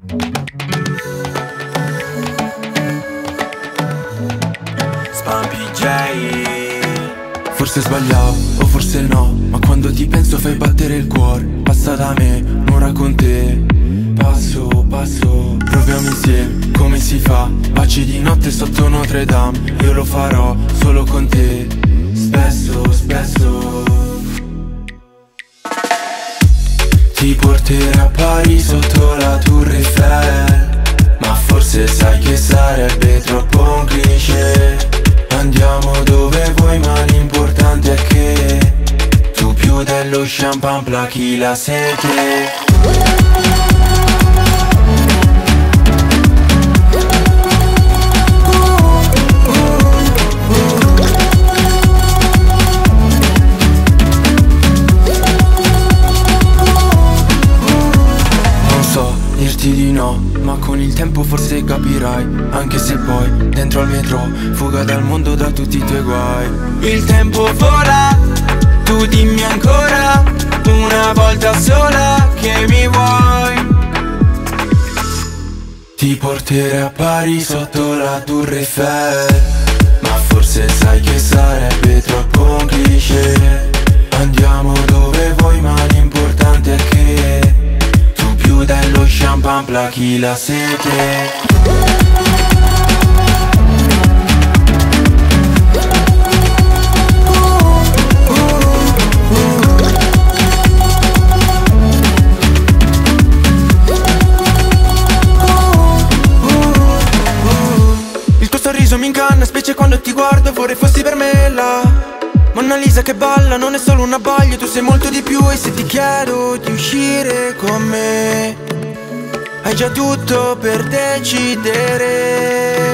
Spampi J. Forse sbagliavo, o forse no, ma quando ti penso fai battere il cuore. Passa da me, un'ora con te. Passo, passo, proviamo insieme, come si fa? Baci di notte sotto Notre Dame. Io lo farò solo con te, spesso, spesso. Ti porterò a Parigi sotto la Tour Eiffel, ma forse sai che sarebbe troppo un cliché. Andiamo dove vuoi ma l'importante è che tu più dello champagne plachi la sete. Dirti di no, ma con il tempo forse capirai. Anche se poi dentro al metro, fuga dal mondo, da tutti i tuoi guai. Il tempo vola, tu dimmi ancora una volta sola che mi vuoi. Ti porterò a Parigi sotto la Tour Eiffel, ma forse sai che sarebbe troppo un cliché. Andiamo dove vuoi ma l'importante è che più dello champagne plachi la sete. Il tuo sorriso mi inganna, specie quando ti guardo, vorrei fossi per me là. Monna Lisa che balla, non è solo un abbaglio, tu sei molto di più. E se ti chiedo di uscire con me, hai già tutto per decidere.